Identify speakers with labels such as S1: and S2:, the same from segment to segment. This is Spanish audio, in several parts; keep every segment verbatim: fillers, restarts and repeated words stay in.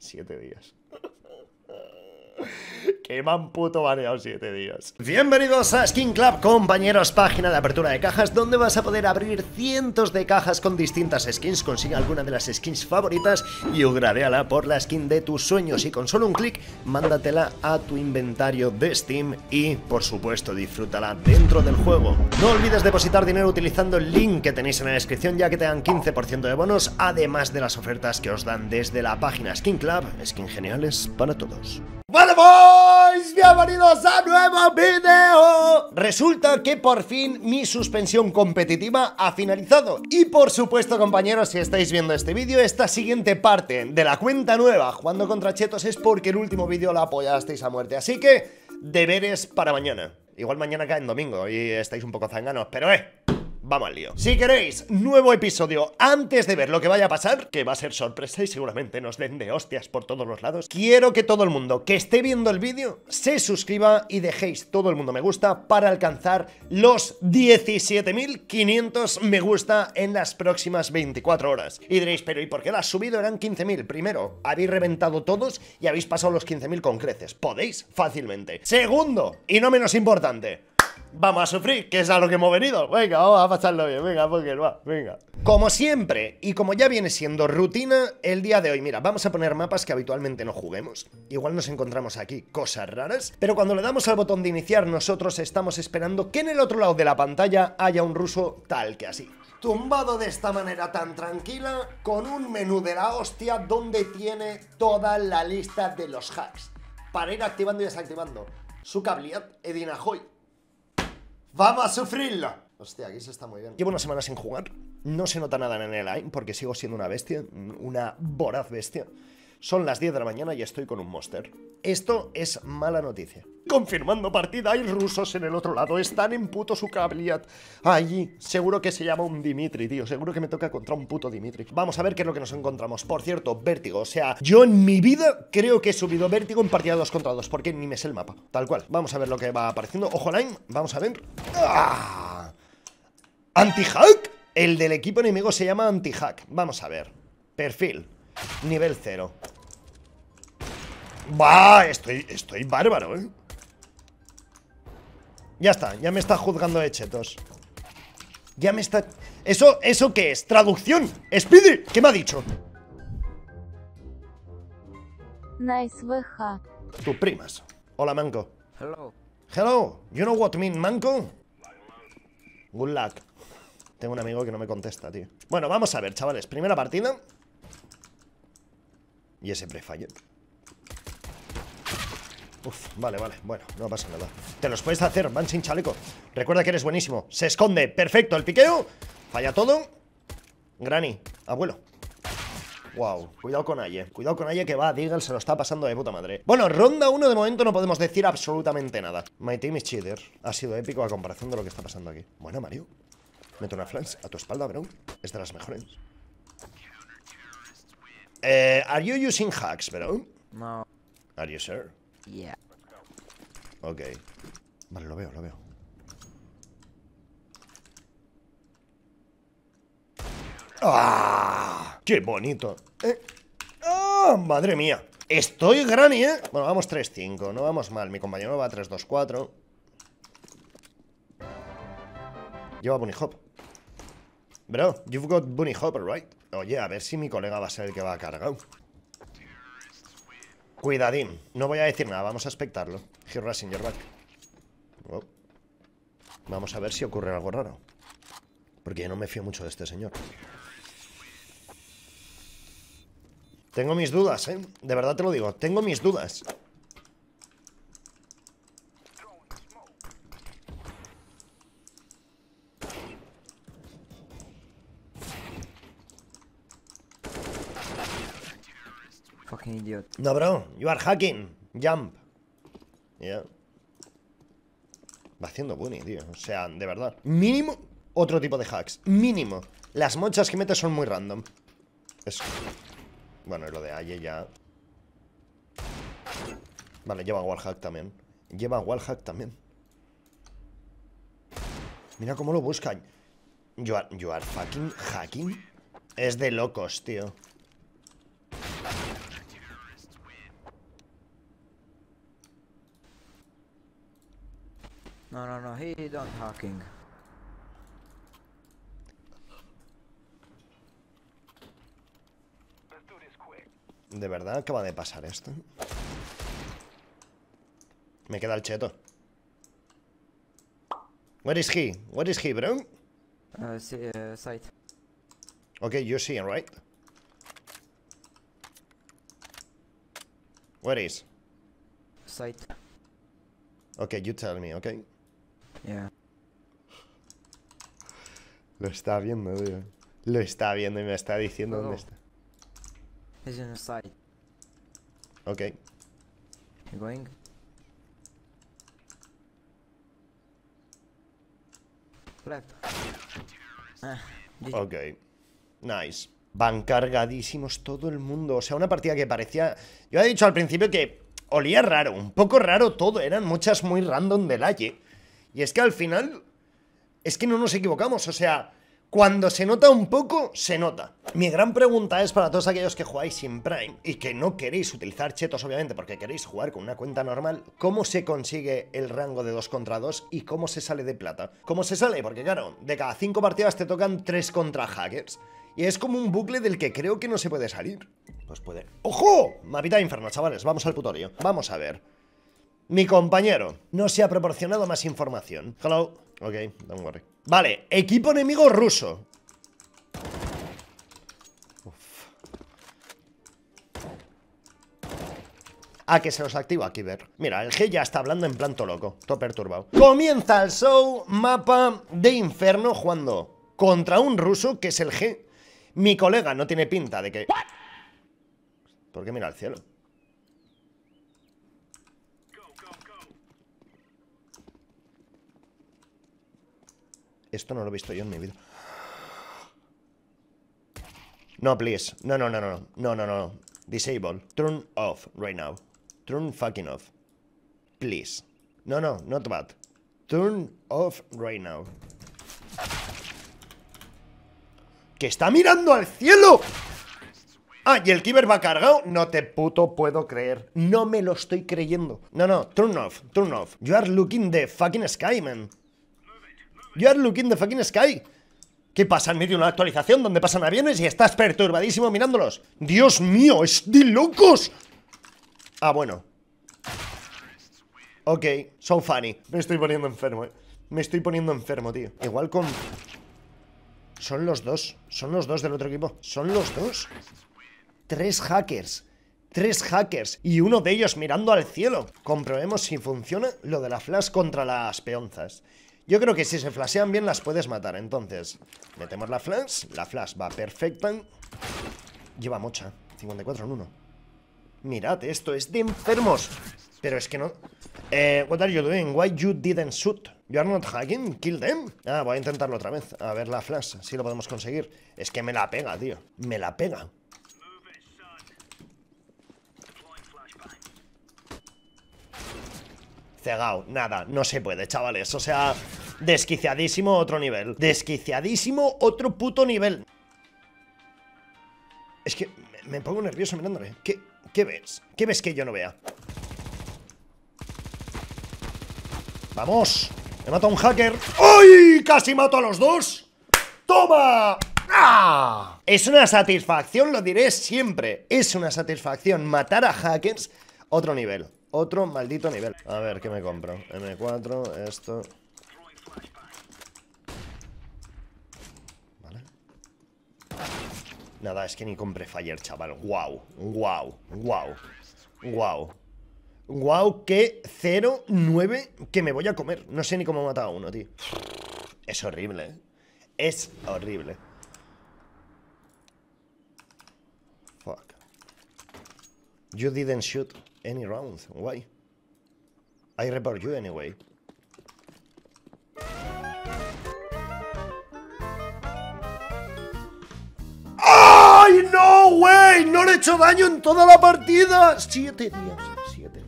S1: Siete días. Que me han puto baneado siete días. Bienvenidos a Skin Club, compañeros, página de apertura de cajas donde vas a poder abrir cientos de cajas con distintas skins. Consigue alguna de las skins favoritas y upgradeala por la skin de tus sueños. Y con solo un clic, mándatela a tu inventario de Steam y, por supuesto, disfrútala dentro del juego. No olvides depositar dinero utilizando el link que tenéis en la descripción, ya que te dan quince por ciento de bonos, además de las ofertas que os dan desde la página Skin Club. Skin geniales para todos. ¡Vale, boys! ¡Bienvenidos a nuevo vídeo! Resulta que por fin mi suspensión competitiva ha finalizado. Y por supuesto, compañeros, si estáis viendo este vídeo, esta siguiente parte de la cuenta nueva jugando contra chetos es porque el último vídeo la apoyasteis a muerte. Así que, deberes para mañana. Igual mañana cae en domingo y estáis un poco zanganos, pero eh... vamos al lío. Si queréis nuevo episodio antes de ver lo que vaya a pasar, que va a ser sorpresa y seguramente nos den de hostias por todos los lados, quiero que todo el mundo que esté viendo el vídeo se suscriba y dejéis todo el mundo me gusta para alcanzar los diecisiete mil quinientos me gusta en las próximas veinticuatro horas. Y diréis, pero ¿y por qué la has subido? Eran quince mil. Primero, habéis reventado todos y habéis pasado los quince mil con creces. Podéis fácilmente. Segundo, y no menos importante, vamos a sufrir, que es a lo que hemos venido. Venga, vamos a pasarlo bien, venga, porque va, venga. Como siempre, y como ya viene siendo rutina, el día de hoy, mira, vamos a poner mapas que habitualmente no juguemos. Igual nos encontramos aquí cosas raras, pero cuando le damos al botón de iniciar, nosotros estamos esperando que en el otro lado de la pantalla haya un ruso tal que así. Tumbado de esta manera tan tranquila, con un menú de la hostia donde tiene toda la lista de los hacks, para ir activando y desactivando su cabliat Edin Ahoy. ¡Vamos a sufrirlo! Hostia, aquí se está muy bien. Llevo una semana sin jugar. No se nota nada en el line porque sigo siendo una bestia. Una voraz bestia. Son las diez de la mañana y estoy con un monster. Esto es mala noticia. Confirmando partida, hay rusos en el otro lado. Están en puto su cabliat. Allí, seguro que se llama un Dimitri, tío. Seguro que me toca contra un puto Dimitri. Vamos a ver qué es lo que nos encontramos. Por cierto, vértigo. O sea, yo en mi vida creo que he subido vértigo en partida dos contra dos, porque ni me sé el mapa. Tal cual. Vamos a ver lo que va apareciendo. Ojo line. Vamos a ver. ¡Ah! ¿Anti-hack? El del equipo enemigo se llama anti-hack. Vamos a ver. Perfil. Nivel cero. ¡Bah! Estoy, estoy bárbaro, ¿eh? Ya está, ya me está juzgando de chetos. Ya me está... ¿Eso, eso qué es? ¿Traducción? ¡Speedy! ¿Qué me ha dicho?
S2: Nice V J.
S1: Tus primas. Hola, Manco.
S3: Hello.
S1: Hello. You know what mean, Manco? Good luck. Tengo un amigo que no me contesta, tío. Bueno, vamos a ver, chavales. Primera partida. Y ese pre-fallo. Uf, vale, vale, bueno, no pasa nada. Te los puedes hacer, van sin chaleco. Recuerda que eres buenísimo, se esconde, perfecto, el piqueo. Falla todo. Granny, abuelo. Wow, cuidado con Aye, cuidado con Aye que va, Deagle se lo está pasando de puta madre. Bueno, ronda uno de momento no podemos decir absolutamente nada. My team is cheater, ha sido épico a comparación de lo que está pasando aquí. Bueno, Mario, mete una flanks a tu espalda, bro. Es de las mejores. Eh, are you using hacks, bro?
S3: No.
S1: Are you sure?
S3: Yeah.
S1: Ok. Vale, lo veo, lo veo. ¡Ah! ¡Qué bonito! ¿Eh? ¡Ah! ¡Madre mía! Estoy Granny, ¿eh? Bueno, vamos tres cinco, no vamos mal. Mi compañero va tres dos cuatro. Lleva Bunny Hop. Bro, you've got Bunny Hopper, right? Oye, a ver si mi colega va a ser el que va a cargar. Cuidadín, no voy a decir nada, vamos a expectarlo. He rushing your back. Oh. Vamos a ver si ocurre algo raro, porque yo no me fío mucho de este señor. Tengo mis dudas, eh. De verdad te lo digo, tengo mis dudas.
S3: Fucking idiot.
S1: No, bro, you are hacking. Jump. Yeah. Va haciendo bunny, tío. O sea, de verdad. Mínimo otro tipo de hacks. Mínimo. Las mochas que metes son muy random. Es... Bueno, y lo de Aye ya. Vale, lleva wallhack también. Lleva wallhack también. Mira cómo lo buscan. You are, you are fucking hacking. Es de locos, tío.
S3: No, no, no, he don't hacking.
S1: ¿De verdad acaba de pasar esto? Me queda el cheto. Where is he? Where is he, bro?
S3: Uh, see, uh, site.
S1: Okay, you see, right? Where is?
S3: Site.
S1: Okay, you tell me, okay?
S3: Yeah.
S1: Lo está viendo, tío. Lo está viendo y me está diciendo
S3: Oh.
S1: dónde está.
S3: He's in the site.
S1: Okay.
S3: You going? Left. Ah, G G.
S1: Ok. Nice. Van cargadísimos todo el mundo. O sea, una partida que parecía... Yo he dicho al principio que olía raro, un poco raro todo. Eran muchas muy random del Aye. Y es que al final... Es que no nos equivocamos, o sea... Cuando se nota un poco, se nota. Mi gran pregunta es para todos aquellos que jugáis sin Prime y que no queréis utilizar chetos, obviamente, porque queréis jugar con una cuenta normal, ¿cómo se consigue el rango de dos contra dos y cómo se sale de plata? ¿Cómo se sale? Porque claro, de cada cinco partidas te tocan tres contra hackers. Y es como un bucle del que creo que no se puede salir. Pues puede... ¡Ojo! Mapita de infierno, chavales, vamos al putorio. Vamos a ver. Mi compañero no se ha proporcionado más información. Hello. Ok, don't worry. Vale, equipo enemigo ruso. Uf. Ah, que se los activa aquí, ver. Mira, el G ya está hablando en plan todo loco, todo perturbado. Comienza el show, mapa de infierno, jugando contra un ruso que es el G. Mi colega no tiene pinta de que... ¿Por qué mira al cielo? Esto no lo he visto yo en mi vida. No, please. No, no, no, no. No, no, no. Disable. Turn off right now. Turn fucking off. Please. No, no, not bad. Turn off right now. ¡Que está mirando al cielo! Ah, ¿y el Kiber va cargado? No te puto puedo creer. No me lo estoy creyendo. No, no. Turn off. Turn off. You are looking the fucking sky, man. You are looking the fucking sky. ¿Qué pasa en medio de una actualización donde pasan aviones y estás perturbadísimo mirándolos? ¡Dios mío! ¡Es de locos! Ah, bueno. Ok, so funny. Me estoy poniendo enfermo, eh. Me estoy poniendo enfermo, tío. Igual con... Son los dos. Son los dos del otro equipo. Son los dos. Tres hackers. Tres hackers. Y uno de ellos mirando al cielo. Comprobemos si funciona lo de la flash contra las peonzas. Yo creo que si se flashean bien las puedes matar. Entonces, metemos la flash. La flash va perfecta. Lleva mucha. cincuenta y cuatro en uno. Mirad, esto es de enfermos. Pero es que no... Eh, what are you doing? Why you didn't shoot? You are not hacking? Kill them. Ah, voy a intentarlo otra vez. A ver la flash, si lo podemos conseguir. Es que me la pega, tío. Me la pega. Cegao, nada, no se puede, chavales. O sea, desquiciadísimo otro nivel. Desquiciadísimo otro puto nivel. Es que me pongo nervioso mirándole. ¿Qué, qué ves? ¿Qué ves que yo no vea? ¡Vamos! ¡Me mata un hacker! ¡Ay! ¡Casi mato a los dos! ¡Toma! ¡Ah! Es una satisfacción, lo diré siempre. Es una satisfacción matar a hackers. Otro nivel. Otro maldito nivel. A ver, ¿qué me compro? eme cuatro, esto. Vale. Nada, es que ni compré Fire, chaval. Wow, wow, wow, wow. Wow, que cero nueve que me voy a comer. No sé ni cómo he matado a uno, tío. Es horrible, ¿eh? Es horrible. Fuck. You didn't shoot any round. Why? I report you anyway. ¡Ay, no, güey! ¡No le he hecho daño en toda la partida! Siete días. Siete.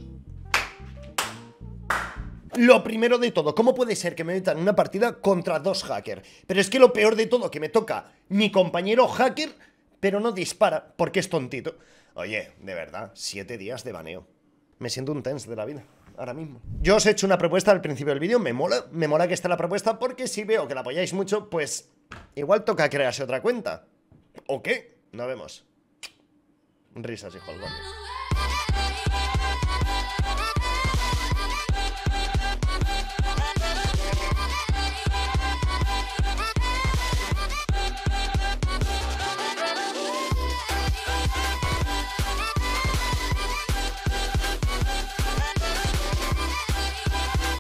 S1: Lo primero de todo, ¿cómo puede ser que me metan en una partida contra dos hackers? Pero es que lo peor de todo, que me toca mi compañero hacker, pero no dispara porque es tontito. Oye, de verdad, siete días de baneo. Me siento un tense de la vida. ahora mismo. Yo os he hecho una propuesta al principio del vídeo, me mola, me mola que esté la propuesta, porque si veo que la apoyáis mucho, pues igual toca crearse otra cuenta. ¿O qué? No vemos. Risas, hijo del barrio.